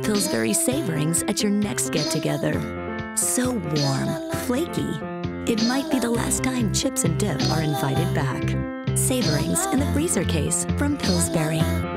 with Pillsbury Savorings at your next get-together. So warm, flaky. It might be the last time chips and dip are invited back. Savorings in the freezer case from Pillsbury.